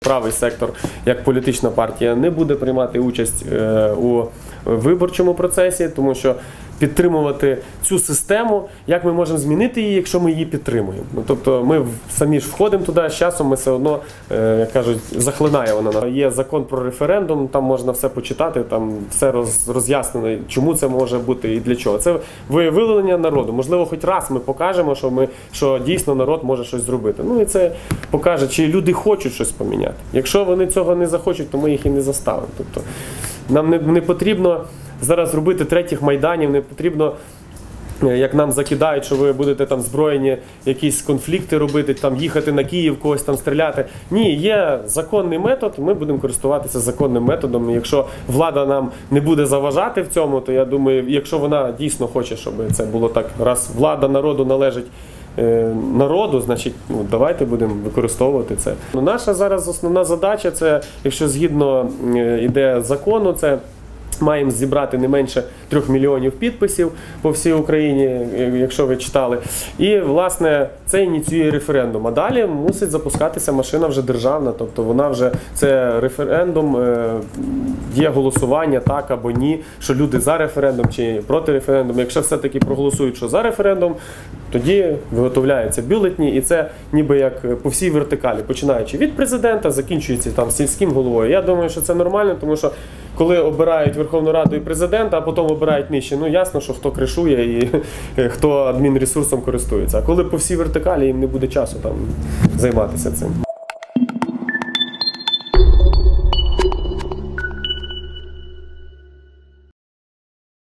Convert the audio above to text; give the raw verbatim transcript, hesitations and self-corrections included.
Правий сектор, як політична партія, не буде приймати участь у виборчому процесі, тому що підтримувати цю систему, як ми можемо змінити її, якщо ми її підтримуємо. Ну, тобто ми самі ж входимо туди, з часом ми все одно, як кажуть, захлинає вона. Є закон про референдум, там можна все почитати, там все роз, роз'яснено, чому це може бути і для чого. Це виявлення народу. Можливо, хоч раз ми покажемо, що, ми, що дійсно народ може щось зробити. Ну і це покаже, чи люди хочуть щось поміняти. Якщо вони цього не захочуть, то ми їх і не заставимо. Тобто нам не, не потрібно зараз робити третіх майданів, не потрібно, як нам закидають, що ви будете там зброєні якісь конфлікти робити, там їхати на Київ, когось там стріляти. Ні, є законний метод, ми будемо користуватися законним методом. Якщо влада нам не буде заважати в цьому, то я думаю, якщо вона дійсно хоче, щоб це було так, раз влада народу належить народу, значить, ну, давайте будемо використовувати це. Наша зараз основна задача, це, якщо згідно іде закону, це маємо зібрати не менше трьох мільйонів підписів по всій Україні, якщо ви читали. І, власне, це ініціює референдум. А далі мусить запускатися машина вже державна, тобто вона вже, це референдум, є голосування так або ні, що люди за референдум чи проти референдуму. Якщо все-таки проголосують, що за референдум, тоді виготовляються бюлетні, і це ніби як по всій вертикалі, починаючи від президента, закінчується там сільським головою. Я думаю, що це нормально, тому що коли обирають Верховну Раду і президента, а потім обирають нижче, ну ясно, що хто кришує і хто адмінресурсом користується. А коли по всій вертикалі, їм не буде часу там займатися цим.